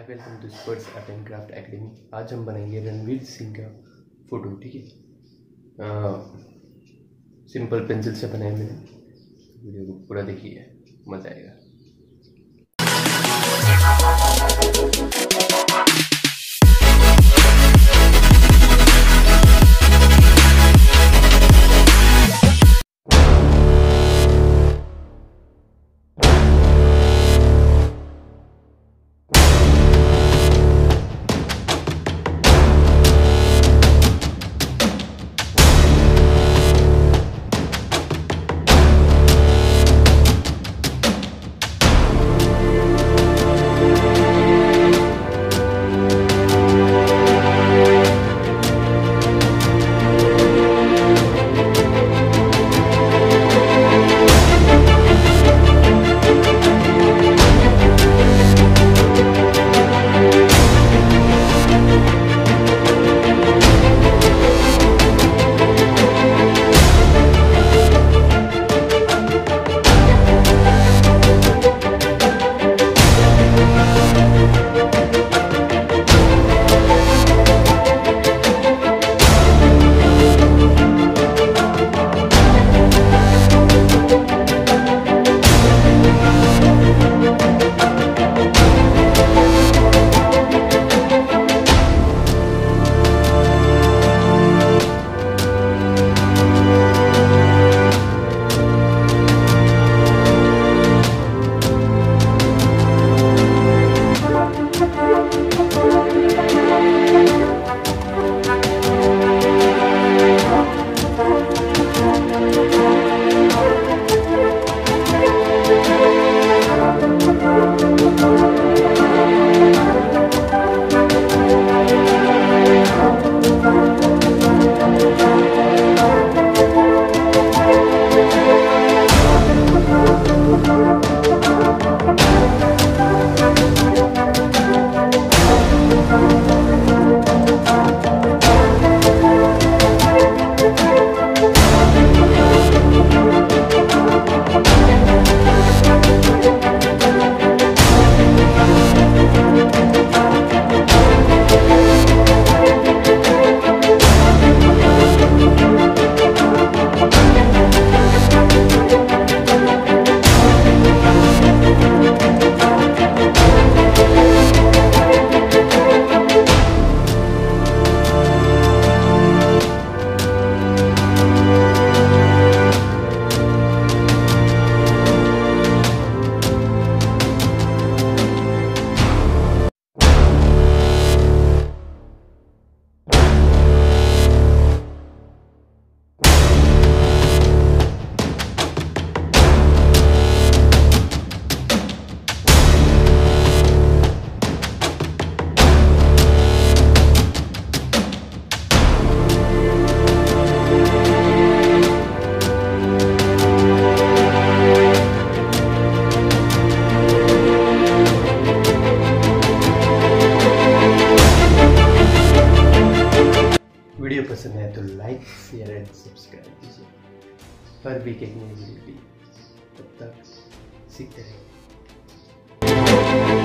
Welcome to Sparsh art and craft academy. आज हम बनाएंगे रणवीर सिंह का फोटो। ठीक है, सिंपल पेंसिल से बनाया मैंने। वीडियो को पूरा देखिए, मजा आएगा। वीडियो पसंद है तो लाइक, शेयर एंड सब्सक्राइब कीजिए। हर वीक एक नई वीडियो। तब तक सीखते रहें।